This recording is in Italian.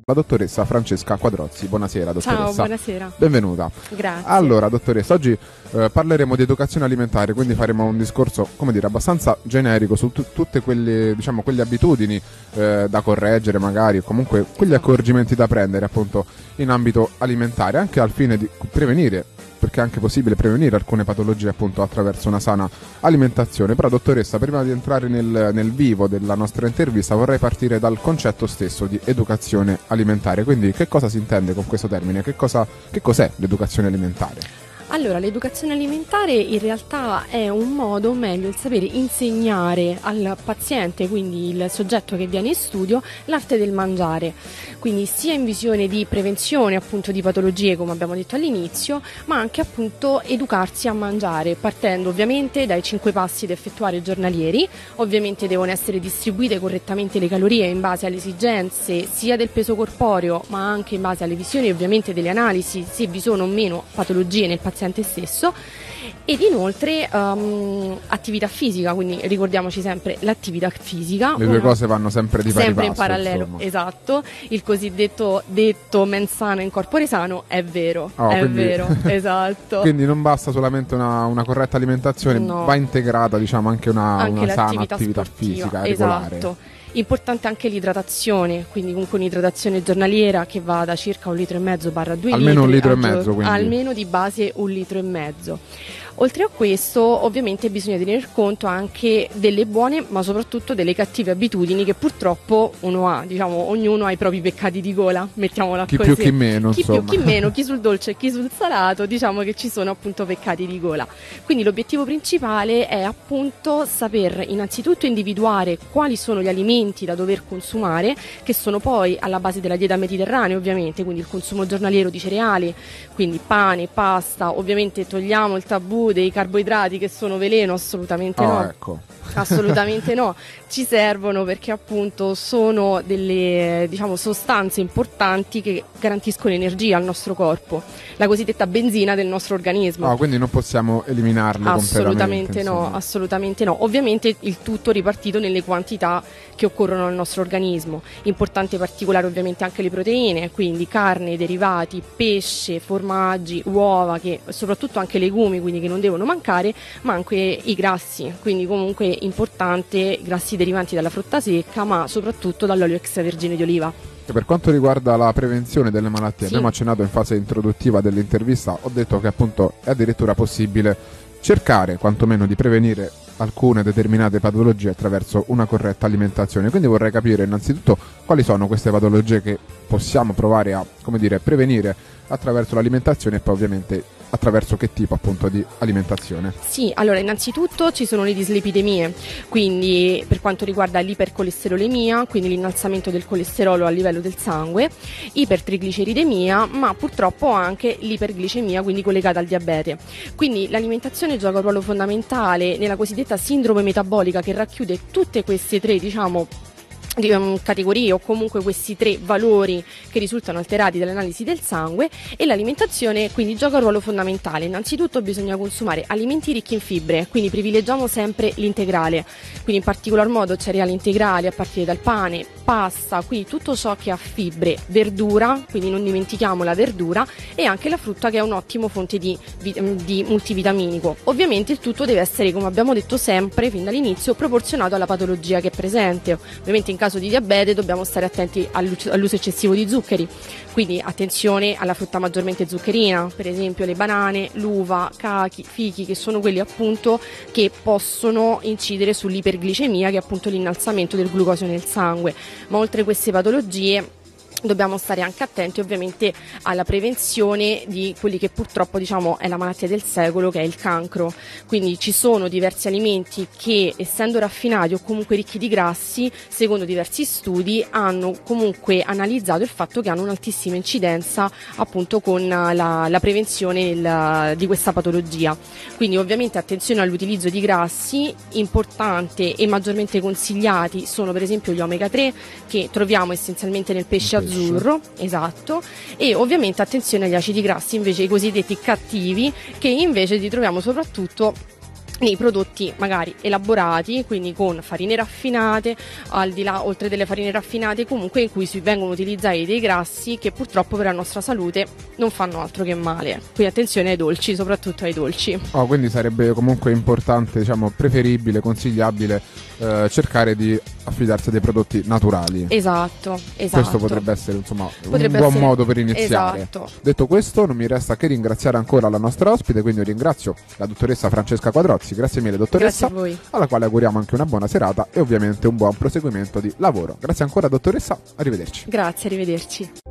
La dottoressa Francesca Quadrozzi. Buonasera dottoressa. Ciao, buonasera. Benvenuta. Grazie. Allora dottoressa, oggi parleremo di educazione alimentare, quindi faremo un discorso, come dire, abbastanza generico su tutte quelle, diciamo, quelle abitudini da correggere magari, o comunque quegli accorgimenti da prendere appunto in ambito alimentare, anche al fine di prevenire, perché è anche possibile prevenire alcune patologie appunto attraverso una sana alimentazione. Però dottoressa, prima di entrare nel vivo della nostra intervista vorrei partire dal concetto stesso di educazione alimentare. Quindi che cosa si intende con questo termine? Che cos'è l'educazione alimentare? Allora, l'educazione alimentare in realtà è un modo, o meglio, il sapere insegnare al paziente, quindi il soggetto che viene in studio, l'arte del mangiare. Quindi sia in visione di prevenzione appunto di patologie, come abbiamo detto all'inizio, ma anche appunto educarsi a mangiare, partendo ovviamente dai 5 passi da effettuare giornalieri. Ovviamente devono essere distribuite correttamente le calorie in base alle esigenze sia del peso corporeo, ma anche in base alle visioni ovviamente delle analisi, se vi sono o meno patologie nel paziente stesso, ed inoltre attività fisica, quindi ricordiamoci sempre l'attività fisica. Le due cose vanno sempre di pari sempre passo, in parallelo, insomma. Esatto, il cosiddetto detto mens sana in corpore sano è vero, vero, esatto. Quindi non basta solamente una corretta alimentazione, No. va integrata, diciamo, anche una sana attività sportiva, fisica regolare. esatto. Importante anche l'idratazione, quindi comunque un'idratazione giornaliera che va da circa 1,5 litri barra 2 Almeno litri 1,5 al litri, giorno, quindi. almeno di base 1,5 litri. Oltre a questo, ovviamente bisogna tener conto anche delle buone, ma soprattutto delle cattive abitudini che purtroppo uno ha, diciamo, ognuno ha i propri peccati di gola, mettiamola Chi così. più chi meno, Chi insomma. più chi meno, chi sul dolce e chi sul salato, diciamo che ci sono appunto peccati di gola. Quindi l'obiettivo principale è appunto saper innanzitutto individuare quali sono gli alimenti da dover consumare, che sono poi alla base della dieta mediterranea ovviamente, quindi il consumo giornaliero di cereali, quindi pane, pasta, ovviamente togliamo il tabù dei carboidrati che sono veleno, assolutamente no. Ecco. Assolutamente no, ci servono perché appunto sono delle, diciamo, sostanze importanti che garantiscono energia al nostro corpo, la cosiddetta benzina del nostro organismo. Quindi non possiamo eliminarli completamente. Assolutamente no. Ovviamente il tutto ripartito nelle quantità che occorrono al nostro organismo. Importante particolare ovviamente anche le proteine, quindi carne, derivati, pesce, formaggi, uova, che soprattutto anche legumi, quindi che non devono mancare, ma anche i grassi, quindi comunque importante i grassi derivanti dalla frutta secca, ma soprattutto dall'olio extravergine di oliva. E per quanto riguarda la prevenzione delle malattie, Sì. abbiamo accennato in fase introduttiva dell'intervista, ho detto che appunto è addirittura possibile cercare quantomeno di prevenire alcune determinate patologie attraverso una corretta alimentazione. Quindi vorrei capire innanzitutto quali sono queste patologie che possiamo provare a, come dire, prevenire attraverso l'alimentazione e poi ovviamente attraverso che tipo appunto di alimentazione. Sì, allora innanzitutto ci sono le dislipidemie, quindi per quanto riguarda l'ipercolesterolemia, quindi l'innalzamento del colesterolo a livello del sangue, ipertrigliceridemia, ma purtroppo anche l'iperglicemia, quindi collegata al diabete. Quindi l'alimentazione gioca un ruolo fondamentale nella cosiddetta sindrome metabolica che racchiude tutte queste tre, diciamo, categorie o comunque questi 3 valori che risultano alterati dall'analisi del sangue, e l'alimentazione quindi gioca un ruolo fondamentale. Innanzitutto bisogna consumare alimenti ricchi in fibre, quindi privilegiamo sempre l'integrale, quindi in particolar modo cereali integrali a partire dal pane, pasta, quindi tutto ciò che ha fibre, verdura, quindi non dimentichiamo la verdura, e anche la frutta, che è un'ottima fonte di multivitaminico. Ovviamente il tutto deve essere, come abbiamo detto sempre fin dall'inizio, proporzionato alla patologia che è presente. Ovviamente in caso di diabete dobbiamo stare attenti all'uso eccessivo di zuccheri, quindi attenzione alla frutta maggiormente zuccherina, per esempio le banane, l'uva, cachi, fichi, che sono quelli appunto che possono incidere sull'iperglicemia, che è appunto l'innalzamento del glucosio nel sangue. Ma oltre a queste patologie dobbiamo stare anche attenti ovviamente alla prevenzione di quelli che purtroppo, diciamo, è la malattia del secolo, che è il cancro. Quindi ci sono diversi alimenti che, essendo raffinati o comunque ricchi di grassi, secondo diversi studi hanno comunque analizzato il fatto che hanno un'altissima incidenza appunto con la prevenzione di questa patologia. Quindi ovviamente attenzione all'utilizzo di grassi. Importante e maggiormente consigliati sono per esempio gli omega 3, che troviamo essenzialmente nel pesce azzurro, esatto, e ovviamente attenzione agli acidi grassi, invece i cosiddetti cattivi, che invece li troviamo soprattutto nei prodotti magari elaborati, quindi con farine raffinate, al di là, oltre delle farine raffinate, comunque in cui si vengono utilizzati dei grassi che purtroppo per la nostra salute non fanno altro che male. Quindi attenzione ai dolci, soprattutto ai dolci. Quindi sarebbe comunque importante, diciamo, preferibile, consigliabile cercare di affidarsi a dei prodotti naturali. Esatto. Questo potrebbe essere, insomma, un buon essere... modo per iniziare. Esatto. Detto questo, non mi resta che ringraziare ancora la nostra ospite, quindi io ringrazio la dottoressa Francesca Quadrozzi. Grazie mille, dottoressa. Grazie a voi. Alla quale auguriamo anche una buona serata e ovviamente un buon proseguimento di lavoro. Grazie ancora, dottoressa. Arrivederci. Grazie, arrivederci.